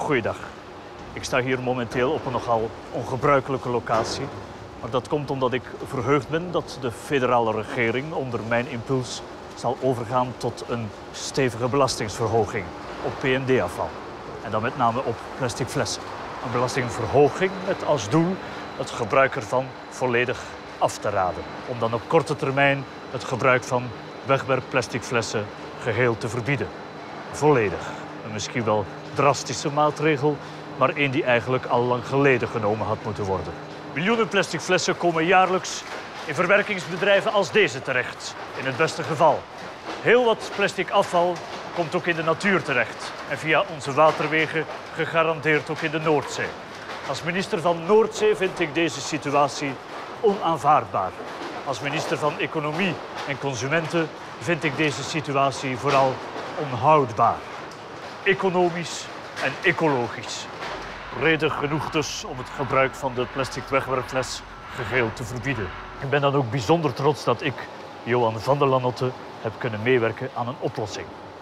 Goeiedag. Ik sta hier momenteel op een nogal ongebruikelijke locatie. Maar dat komt omdat ik verheugd ben dat de federale regering onder mijn impuls zal overgaan tot een stevige belastingsverhoging op PND-afval. En dan met name op plastic flessen. Een belastingverhoging met als doel het gebruik ervan volledig af te raden. Om dan op korte termijn het gebruik van wegwerpplastic flessen geheel te verbieden. Volledig. Een misschien wel drastische maatregel, maar één die eigenlijk al lang geleden genomen had moeten worden. Miljoenen plastic flessen komen jaarlijks in verwerkingsbedrijven als deze terecht, in het beste geval. Heel wat plastic afval komt ook in de natuur terecht en via onze waterwegen gegarandeerd ook in de Noordzee. Als minister van Noordzee vind ik deze situatie onaanvaardbaar. Als minister van Economie en Consumenten vind ik deze situatie vooral onhoudbaar. Economisch en ecologisch. Reden genoeg dus om het gebruik van de plastic wegwerpfles geheel te verbieden. Ik ben dan ook bijzonder trots dat ik, Johan van der Lanotte, heb kunnen meewerken aan een oplossing.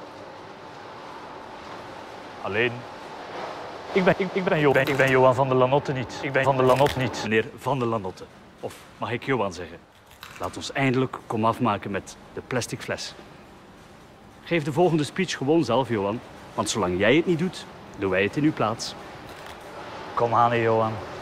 Alleen, ik ben Johan van der Lanotte niet. Ik ben Van der Lanotte niet. Meneer Van der Lanotte. Of mag ik Johan zeggen? Laat ons eindelijk komaf maken met de plastic fles. Geef de volgende speech gewoon zelf, Johan. Want zolang jij het niet doet, doen wij het in uw plaats. Kom aan, Johan.